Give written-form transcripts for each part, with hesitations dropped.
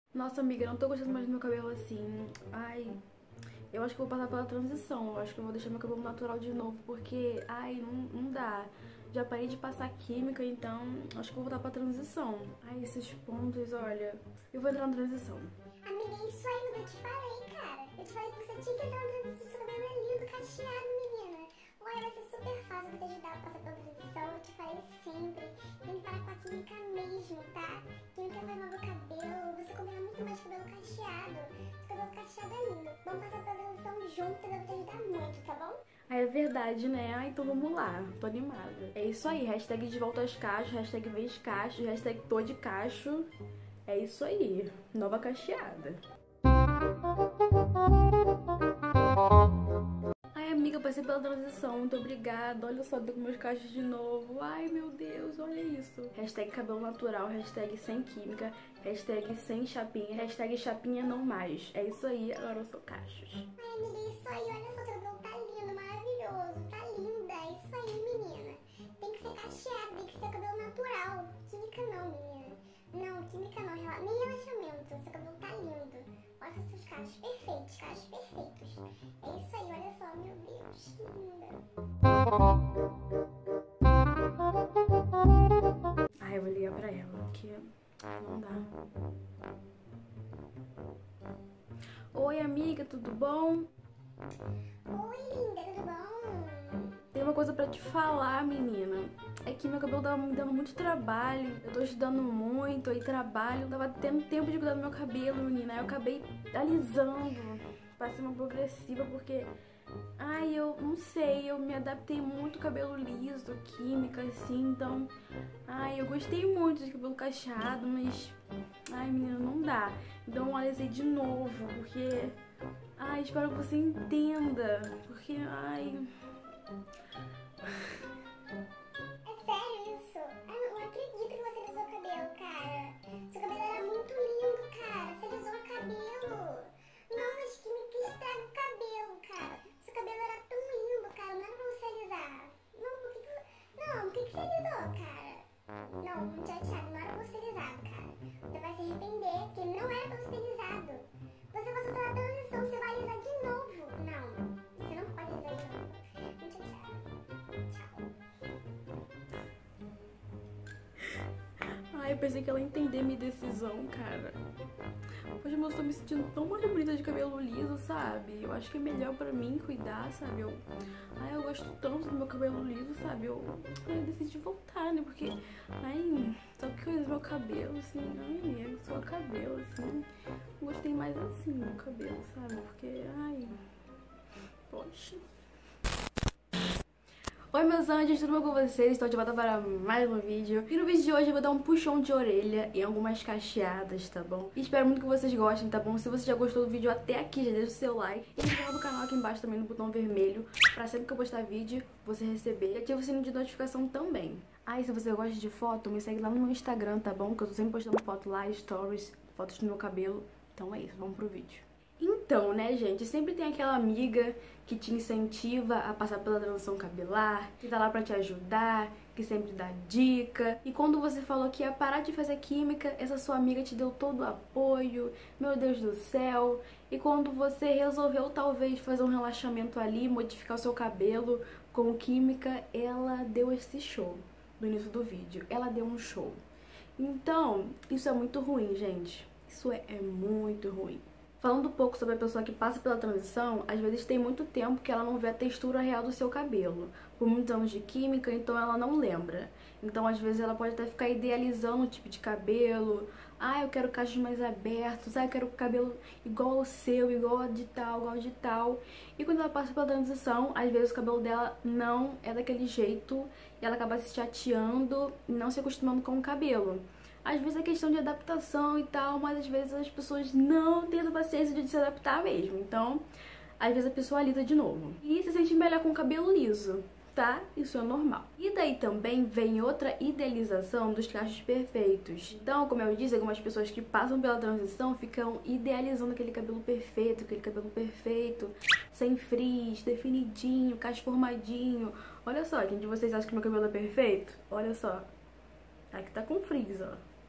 Nossa, amiga, eu não tô gostando mais do meu cabelo assim. Ai, eu acho que eu vou passar pela transição. Eu acho que eu vou deixar meu cabelo natural de novo, porque, ai, não dá. Já parei de passar química, então acho que eu vou voltar pra transição. Ai, esses pontos, olha. Eu vou entrar na transição. Amiga, isso aí, mas eu te falei, cara. Eu te falei que você tinha que entrar na transição. Seu cabelo é lindo, cacheado, menina. Olha, vai ser super fácil pra te ajudar a passar pela transição. Eu te falei sempre. Tem que parar com a química mesmo, tá? Química faz mal do cabelo. Você combina muito mais com cabelo cacheado. Seu cabelo cacheado é lindo. Vamos passar pela transição juntas, eu vou te ajudar muito, tá bom? Ai, é verdade, né? Ai, então vamos lá. Tô animada. É isso aí. Hashtag de volta aos cachos, hashtag vez cacho, hashtag tô de cacho. É isso aí. Nova cacheada. Ai, amiga, passei pela transição. Muito obrigada. Olha só, tô com meus cachos de novo. Ai, meu Deus, olha isso. Hashtag cabelo natural, hashtag sem química, hashtag sem chapinha, hashtag chapinha não mais. É isso aí, agora eu sou cachos. Ai, amiga, isso aí. Olha só, seu cabelo tá lindo, maravilhoso. Tá linda. É isso aí, menina. Tem que ser cacheado, tem que ser cabelo natural. Química não, menina. Não, química não. Nem relaxamento. Seu cabelo tá lindo. Olha os seus cachos perfeitos, cachos perfeitos. É isso aí, olha só, meu Deus, que linda. Ai, eu vou ligar pra ela, porque não dá. Oi, amiga, tudo bom? Oi, linda, tudo bom? Tem uma coisa pra te falar, menina. É que meu cabelo tava me dando muito trabalho. Eu tô estudando muito, aí trabalho. Não tava tendo tempo de cuidar do meu cabelo, menina. Aí eu acabei alisando. Passei uma progressiva porque... Ai, eu não sei, eu me adaptei muito ao cabelo liso, química, assim, então... Ai, eu gostei muito de cabelo cacheado, mas... Ai, menina, não dá. Então eu alisei de novo, porque... Ai, espero que você entenda, porque, ai... É sério isso? Eu não acredito que você alisou o cabelo, cara. Seu cabelo era muito lindo, cara. Você alisou o cabelo. Não, mas que estraga o cabelo, cara. Seu cabelo era tão lindo, cara. Não era pra você alisar. Não, por que você alisou, cara? Não, Thiago, não era pra você alisar, cara. Você vai se arrepender, porque não era pra você ter alisado. Você passou pela transição, você vai alisar de novo. Não, você não pode alisar de novo. Ai, eu pensei que ela ia entender minha decisão, cara. Hoje eu tô me sentindo tão mais bonita de cabelo liso, sabe? Eu acho que é melhor pra mim cuidar, sabe? Ai, eu gosto tanto do meu cabelo liso, sabe? Eu decidi voltar, né? Porque, ai, só porque eu uso meu cabelo, assim, ai, amigo, só o cabelo, assim. Eu gostei mais assim do meu cabelo, sabe? Porque, ai, poxa. Oi, meus anjos, tudo bom com vocês? Estou de volta para mais um vídeo. E no vídeo de hoje eu vou dar um puxão de orelha em algumas cacheadas, tá bom? E espero muito que vocês gostem, tá bom? Se você já gostou do vídeo até aqui, já deixa o seu like. E se inscreva no canal aqui embaixo também no botão vermelho, pra sempre que eu postar vídeo, você receber. E ativa o sininho de notificação também. Ah, e se você gosta de foto, me segue lá no meu Instagram, tá bom? Que eu tô sempre postando foto lá, stories, fotos do meu cabelo. Então é isso, vamos pro vídeo. Então, né, gente, sempre tem aquela amiga que te incentiva a passar pela transição capilar, que tá lá pra te ajudar, que sempre dá dica. E quando você falou que ia parar de fazer química, essa sua amiga te deu todo o apoio, meu Deus do céu. E quando você resolveu talvez fazer um relaxamento ali, modificar o seu cabelo com química, ela deu esse show no início do vídeo. Ela deu um show. Então, isso é muito ruim, gente. Isso é muito ruim. Falando um pouco sobre a pessoa que passa pela transição, às vezes tem muito tempo que ela não vê a textura real do seu cabelo. Por muitos anos de química, então ela não lembra. Então, às vezes, ela pode até ficar idealizando o tipo de cabelo. Ah, eu quero cachos mais abertos. Ah, eu quero cabelo igual ao seu, igual a de tal, igual a de tal. E quando ela passa pela transição, às vezes o cabelo dela não é daquele jeito. E ela acaba se chateando e não se acostumando com o cabelo. Às vezes é questão de adaptação e tal, mas às vezes as pessoas não têm a paciência de se adaptar mesmo. Então, às vezes a pessoa alisa de novo. E se sente melhor com o cabelo liso, tá? Isso é normal. E daí também vem outra idealização dos cachos perfeitos. Então, como eu disse, algumas pessoas que passam pela transição ficam idealizando aquele cabelo perfeito, sem frizz, definidinho, cacho formadinho. Olha só, gente, vocês acham que meu cabelo é perfeito? Olha só. Aqui tá com frizz, ó.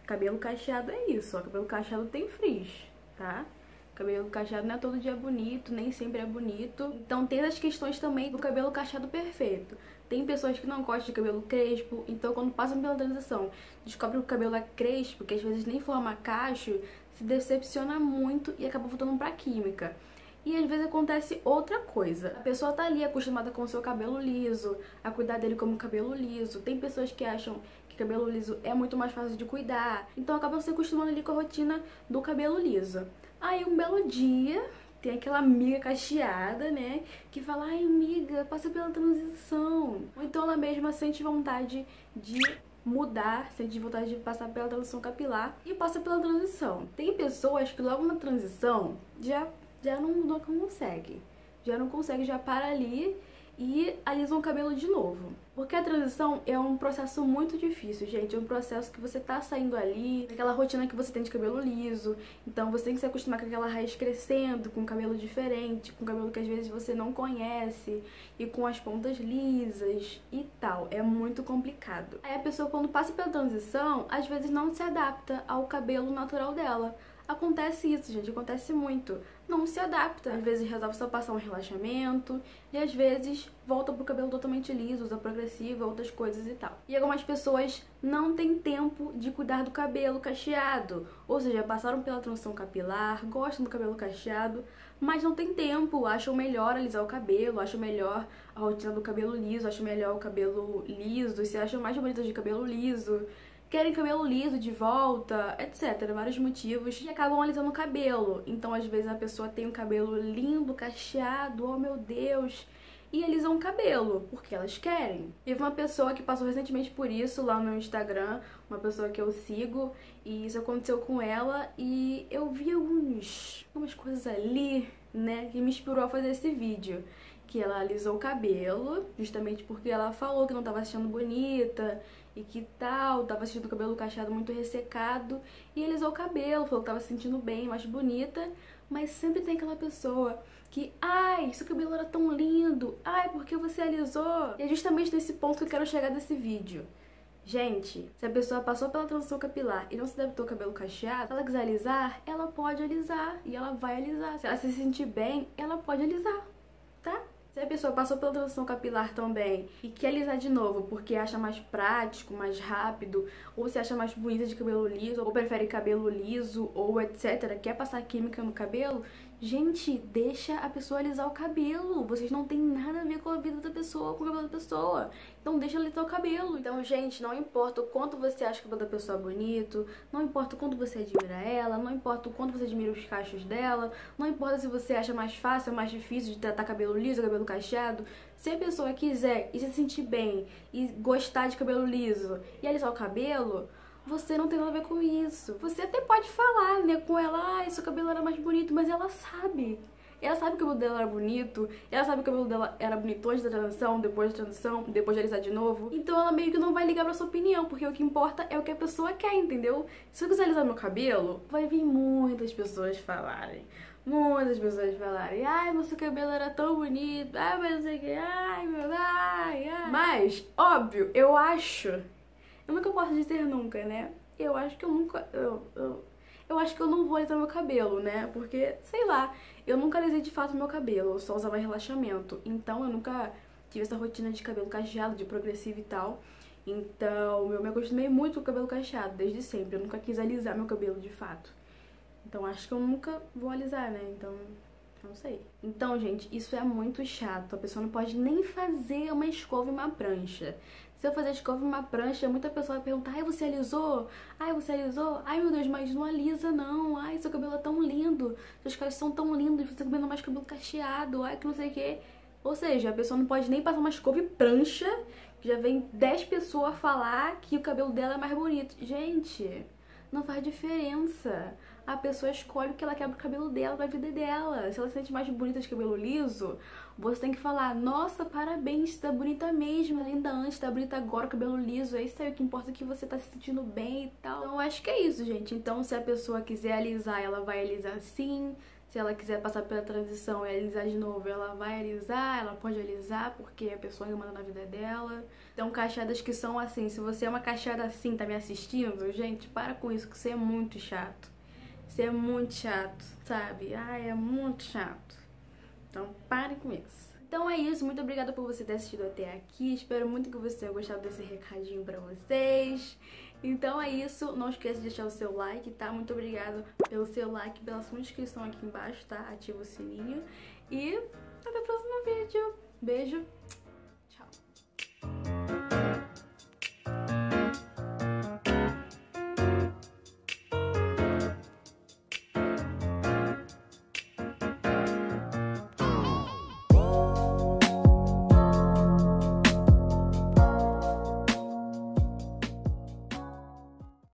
cabelo cacheado é isso, ó. Cabelo cacheado tem frizz, tá? Cabelo cacheado não é todo dia bonito, nem sempre é bonito. Então tem as questões também do cabelo cacheado perfeito. Tem pessoas que não gostam de cabelo crespo, então quando passam pela transição, descobrem que o cabelo é crespo, que às vezes nem forma cacho, se decepciona muito e acaba voltando pra química. E às vezes acontece outra coisa. A pessoa tá ali acostumada com o seu cabelo liso, a cuidar dele como cabelo liso. Tem pessoas que acham que cabelo liso é muito mais fácil de cuidar, então acabam se acostumando ali com a rotina do cabelo liso. Aí um belo dia, tem aquela amiga cacheada, né, que fala, ai amiga, passa pela transição. Ou então ela mesma sente vontade de mudar, sente vontade de passar pela transição capilar e passa pela transição. Tem pessoas que logo na transição já não consegue. Já não consegue, já para ali e alisam o cabelo de novo. Porque a transição é um processo muito difícil, gente. É um processo que você tá saindo ali, daquela rotina que você tem de cabelo liso. Então você tem que se acostumar com aquela raiz crescendo, com cabelo diferente, com cabelo que às vezes você não conhece, e com as pontas lisas e tal. É muito complicado. Aí a pessoa, quando passa pela transição, às vezes não se adapta ao cabelo natural dela. Acontece isso, gente, acontece muito. Não se adapta. Às vezes resolve só passar um relaxamento e às vezes volta pro cabelo totalmente liso, usa progressiva, outras coisas e tal. E algumas pessoas não têm tempo de cuidar do cabelo cacheado. Ou seja, passaram pela transição capilar, gostam do cabelo cacheado, mas não tem tempo, acham melhor alisar o cabelo, acham melhor a rotina do cabelo liso, acham melhor o cabelo liso, se acham mais bonitas de cabelo liso, querem cabelo liso de volta, etc. Vários motivos, e acabam alisando o cabelo. Então, às vezes, a pessoa tem um cabelo lindo, cacheado, oh meu Deus, e alisam o cabelo, porque elas querem. Teve uma pessoa que passou recentemente por isso lá no Instagram, uma pessoa que eu sigo, e isso aconteceu com ela, e eu vi algumas coisas ali, né, que me inspirou a fazer esse vídeo. Que ela alisou o cabelo, justamente porque ela falou que não tava se achando bonita e que tal, tava sentindo o cabelo cacheado muito ressecado, e alisou o cabelo, falou que tava se sentindo bem, mais bonita, mas sempre tem aquela pessoa que, ai, seu cabelo era tão lindo, ai, por que você alisou? E é justamente nesse ponto que eu quero chegar desse vídeo. Gente, se a pessoa passou pela transição capilar e não se adaptou ao cabelo cacheado, se ela quiser alisar, ela pode alisar, e ela vai alisar. Se ela se sentir bem, ela pode alisar, tá? Se a pessoa passou pela transição capilar também e quer alisar de novo porque acha mais prático, mais rápido, ou se acha mais bonita de cabelo liso, ou prefere cabelo liso, ou etc., quer passar química no cabelo, gente, deixa a pessoa alisar o cabelo. Vocês não têm nada a ver com a vida da pessoa, com o cabelo da pessoa. Então deixa alisar o cabelo. Então, gente, não importa o quanto você acha o cabelo da pessoa bonito, não importa o quanto você admira ela, não importa o quanto você admira os cachos dela, não importa se você acha mais fácil ou mais difícil de tratar cabelo liso ou cabelo cacheado. Se a pessoa quiser e se sentir bem e gostar de cabelo liso e alisar o cabelo, você não tem nada a ver com isso. Você até pode falar, né, com ela, ah, seu cabelo era mais bonito, mas ela sabe. Ela sabe que o cabelo dela era bonito, ela sabe que o cabelo dela era bonito antes da transição, depois da transição, depois de alisar de novo. Então ela meio que não vai ligar pra sua opinião, porque o que importa é o que a pessoa quer, entendeu? Se eu quiser alisar meu cabelo, vai vir muitas pessoas falarem. Muitas pessoas falarem, ai, meu seu cabelo era tão bonito, ai, mas não sei o que, ai, meu, ai. Mas, óbvio, eu acho, eu nunca posso dizer nunca, né? Eu acho que eu nunca, eu acho que eu não vou alisar meu cabelo, né? Porque, sei lá, eu nunca alisei de fato meu cabelo, eu só usava relaxamento. Então eu nunca tive essa rotina de cabelo cacheado, de progressivo e tal. Então eu me acostumei muito com o cabelo cacheado, desde sempre. Eu nunca quis alisar meu cabelo de fato. Então acho que eu nunca vou alisar, né? Então, não sei. Então, gente, isso é muito chato. A pessoa não pode nem fazer uma escova e uma prancha. Se eu fazer escova e uma prancha, muita pessoa vai perguntar, ai, você alisou? Ai, você alisou? Ai, meu Deus, mas não alisa, não. Ai, seu cabelo é tão lindo. Seus cabelos são tão lindos. Você tá comendo mais cabelo cacheado. Ai, que não sei o quê. Ou seja, a pessoa não pode nem passar uma escova e prancha, que já vem 10 pessoas falar que o cabelo dela é mais bonito. Gente, não faz diferença. A pessoa escolhe o que ela quer pro cabelo dela, pra vida dela. Se ela se sente mais bonita de cabelo liso, você tem que falar, nossa, parabéns, tá bonita mesmo, linda antes, tá bonita agora, cabelo liso, é isso aí, o que importa é que você tá se sentindo bem e tal. Então, eu acho que é isso, gente. Então, se a pessoa quiser alisar, ela vai alisar sim. Se ela quiser passar pela transição e alisar de novo, ela vai alisar, ela pode alisar porque a pessoa que manda na vida dela. Então, cacheadas que são assim. Se você é uma cacheada assim, tá me assistindo, gente, para com isso, que isso é muito chato. Isso é muito chato, sabe? Ai, é muito chato. Então, pare com isso. Então é isso, muito obrigada por você ter assistido até aqui. Espero muito que você tenha gostado desse recadinho pra vocês. Então é isso, não esqueça de deixar o seu like, tá? Muito obrigada pelo seu like, pela sua inscrição aqui embaixo, tá? Ativa o sininho. E até o próximo vídeo. Beijo!